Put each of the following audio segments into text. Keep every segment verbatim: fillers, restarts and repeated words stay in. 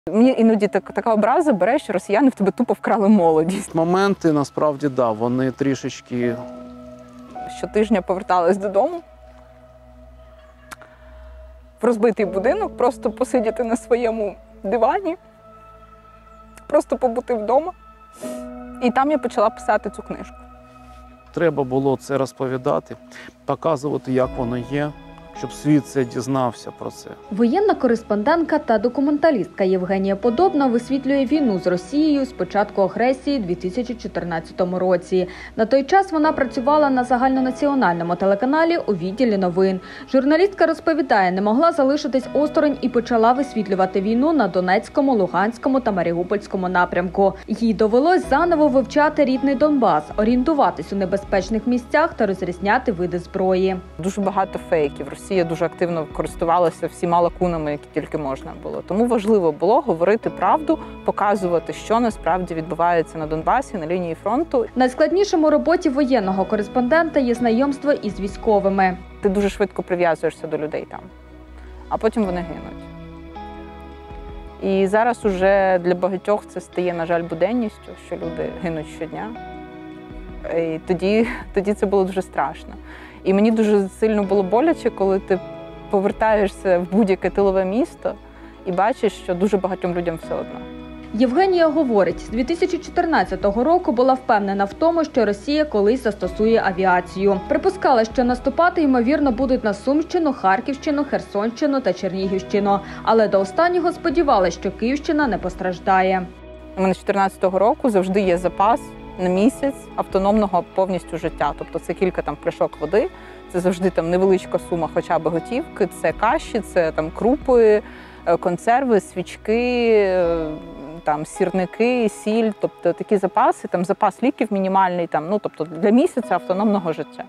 Мені іноді так, така образа бере, що росіяни в тебе тупо вкрали молодість. Моменти, насправді, да, вони трішечки... Щотижня поверталась додому в розбитий будинок, просто посидіти на своєму дивані, просто побути вдома. І там я почала писати цю книжку. Треба було це розповідати, показувати, як воно є, щоб світ це дізнався про це. Воєнна кореспондентка та документалістка Євгенія Подобна висвітлює війну з Росією з початку агресії у дві тисячі чотирнадцятому році. На той час вона працювала на загальнонаціональному телеканалі у відділі новин. Журналістка розповідає, не могла залишитись осторонь і почала висвітлювати війну на Донецькому, Луганському та Маріупольському напрямку. Їй довелось заново вивчати рідний Донбас, орієнтуватись у небезпечних місцях та розрізняти види зброї. Дуже багато фейків. Росія дуже активно користувалася всіма лакунами, які тільки можна було. Тому важливо було говорити правду, показувати, що насправді відбувається на Донбасі, на лінії фронту. Найскладнішим у роботі воєнного кореспондента є знайомство із військовими. Ти дуже швидко прив'язуєшся до людей там, а потім вони гинуть. І зараз уже для багатьох це стає, на жаль, буденністю, що люди гинуть щодня. І тоді, тоді це було дуже страшно. І мені дуже сильно було боляче, коли ти повертаєшся в будь-яке тилове місто і бачиш, що дуже багатьом людям все одно. Євгенія говорить, з дві тисячі чотирнадцятого року була впевнена в тому, що Росія колись застосує авіацію. Припускала, що наступати, ймовірно, будуть на Сумщину, Харківщину, Херсонщину та Чернігівщину. Але до останнього сподівалася, що Київщина не постраждає. У мене з чотирнадцятого року завжди є запас на місяць автономного повністю життя. Тобто це кілька там пляшок води, це завжди там невеличка сума хоча б готівки, це каші, це там крупи, консерви, свічки, там сірники, сіль, тобто такі запаси, там запас ліків мінімальний, там, ну, тобто для місяця автономного життя.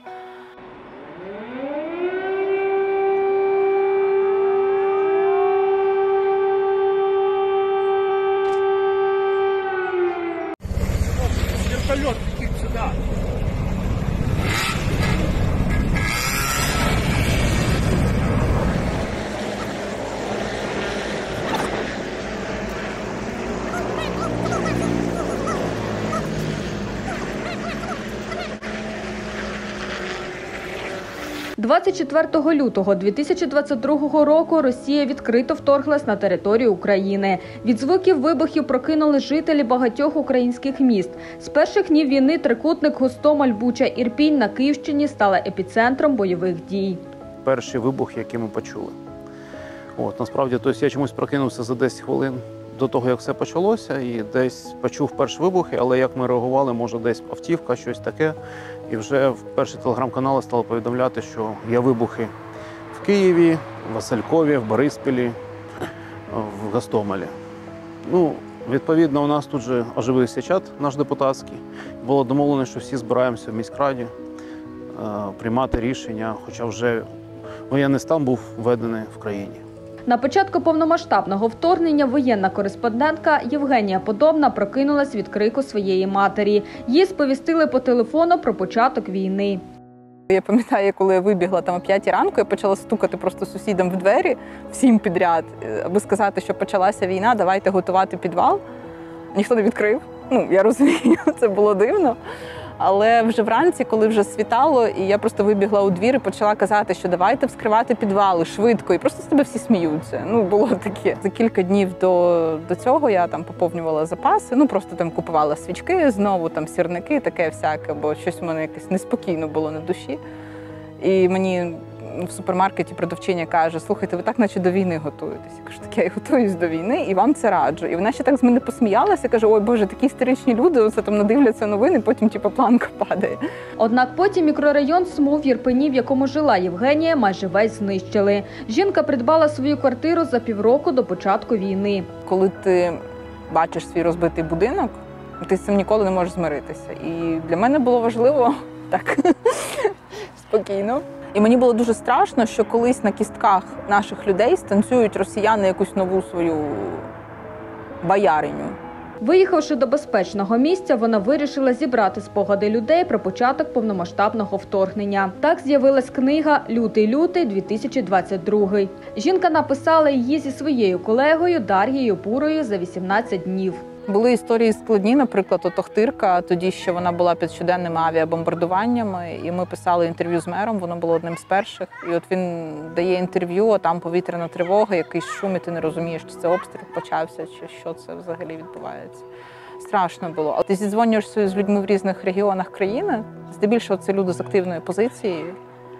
Вертолет летит сюда. двадцять четвертого лютого дві тисячі двадцять другого року Росія відкрито вторглась на територію України. Від звуків вибухів прокинули жителі багатьох українських міст. З перших днів війни трикутник Гостомель, Буча, Ірпінь на Київщині стали епіцентром бойових дій. Перший вибух, який ми почули. От, насправді, тобто я чомусь прокинувся за десять хвилин до того, як все почалося, і десь почув перші вибухи, але як ми реагували, може десь автівка, щось таке. І вже в перші телеграм-канали стали повідомляти, що є вибухи в Києві, в Василькові, в Бориспілі, в Гостомелі. Ну, відповідно, у нас тут же оживився чат наш депутатський. Було домовлено, що всі збираємося в міськраді приймати рішення, хоча вже воєнний стан був введений в країні. На початку повномасштабного вторгнення воєнна кореспондентка Євгенія Подобна прокинулась від крику своєї матері. Їй сповістили по телефону про початок війни. Я пам'ятаю, коли я вибігла там о п'ятій ранку, я почала стукати просто сусідам в двері, всім підряд, аби сказати, що почалася війна, давайте готувати підвал. Ніхто не відкрив. Ну, я розумію, це було дивно. Але вже вранці, коли вже світало, і я просто вибігла у двір і почала казати, що давайте вскривати підвали швидко, і просто з тебе всі сміються. Ну, було таке. За кілька днів до, до цього я там поповнювала запаси, ну, просто там купувала свічки, знову там сірники, таке всяке, бо щось у мене якось неспокійно було на душі. І мені в супермаркеті продавчиня каже, слухайте, ви так наче до війни готуєтесь. Я кажу, так я і готуюсь до війни, і вам це раджу. І вона ще так з мене посміялася, каже, ой, Боже, такі істеричні люди, оце там надивляться новини, потім типу, планка падає. Однак потім мікрорайон СМУ в Ірпені, в якому жила Євгенія, майже весь знищили. Жінка придбала свою квартиру за півроку до початку війни. Коли ти бачиш свій розбитий будинок, ти з цим ніколи не можеш змиритися. І для мене було важливо так спокійно. І мені було дуже страшно, що колись на кістках наших людей станцюють росіяни якусь нову свою бояриню. Виїхавши до безпечного місця, вона вирішила зібрати спогади людей про початок повномасштабного вторгнення. Так з'явилась книга «Лютий-лютий-дві тисячі двадцять другий». Жінка написала її зі своєю колегою Дар'єю Пурою за вісімнадцять днів. Були історії складні, наприклад, от Охтирка, тоді ще вона була під щоденними авіабомбардуваннями, і ми писали інтерв'ю з мером, воно було одним з перших. І от він дає інтерв'ю, а там повітряна тривога, якийсь шум, і ти не розумієш, чи це обстріл почався, чи що це взагалі відбувається. Страшно було. Але ти зідзвонюєшся з людьми в різних регіонах країни, здебільшого це люди з активною позицією,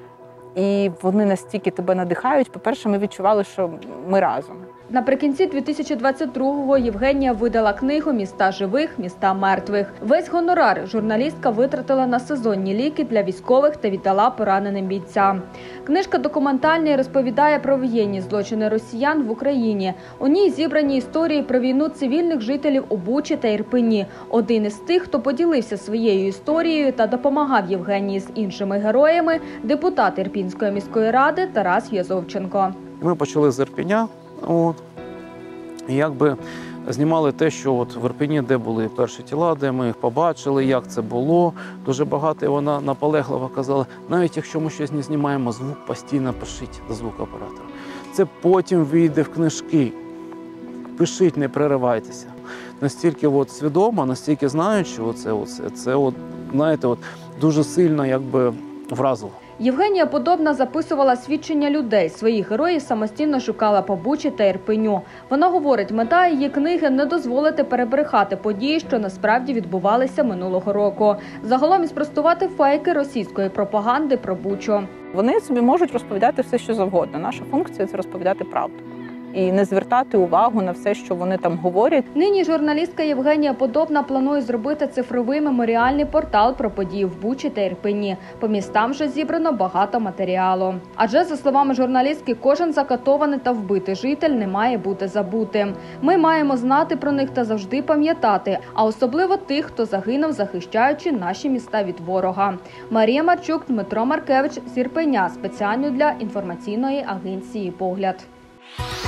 і вони настільки тебе надихають. По-перше, ми відчували, що ми разом. Наприкінці дві тисячі двадцять другого Євгенія видала книгу «Міста живих, міста мертвих». Весь гонорар журналістка витратила на сезонні ліки для військових та віддала пораненим бійцям. Книжка документальна і розповідає про воєнні злочини росіян в Україні. У ній зібрані історії про війну цивільних жителів у Бучі та Ірпені. Один із тих, хто поділився своєю історією та допомагав Євгенії з іншими героями – депутат Ірпінської міської ради Тарас Язовченко. Ми почали з Ірпеня. От. І якби знімали те, що от в Ірпені, де були перші тіла, де ми їх побачили, як це було. Дуже багато, і вона наполегливо казала, навіть якщо ми щось не знімаємо, звук постійно пишіть до звукооператора. Це потім вийде в книжки. Пишіть, не переривайтеся. Настільки от свідомо, настільки знаючи оце, оце, це от, знаєте, от, дуже сильно якби вразило. Євгенія Подобна записувала свідчення людей. Своїх героїв самостійно шукала по Бучі та Ірпеню. Вона говорить, мета її книги – не дозволити перебрехати події, що насправді відбувалися минулого року. Загалом і спростувати фейки російської пропаганди про Бучу. Вони собі можуть розповідати все, що завгодно. Наша функція – це розповідати правду. І не звертати увагу на все, що вони там говорять. Нині журналістка Євгенія Подобна планує зробити цифровий меморіальний портал про події в Бучі та Ірпені. По містам вже зібрано багато матеріалу. Адже, за словами журналістки, кожен закатований та вбитий житель не має бути забутим. Ми маємо знати про них та завжди пам'ятати, а особливо тих, хто загинув, захищаючи наші міста від ворога. Марія Марчук, Дмитро Маркевич з Ірпеня, спеціально для інформаційної агенції «Погляд».